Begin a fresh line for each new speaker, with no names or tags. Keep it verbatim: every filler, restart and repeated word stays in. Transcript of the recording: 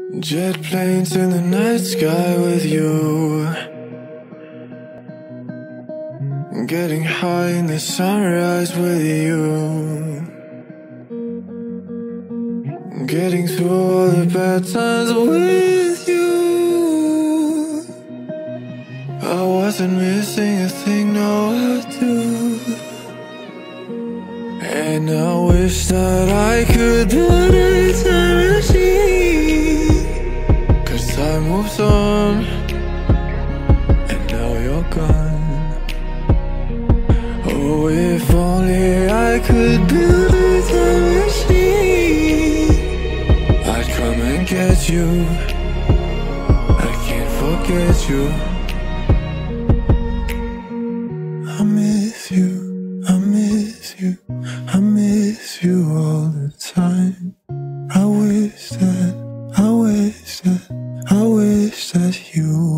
Jet planes in the night sky with you, getting high in the sunrise with you, getting through all the bad times with you. I wasn't missing a thing, no I do. And I wish that I could build a time machine, 'cause time moves on, and now you're gone. Oh, if only I could build a time machine, I'd come and get you. I can't forget you. I miss you, I miss you, I miss you all the time. I wish that, I wish that, I wish that you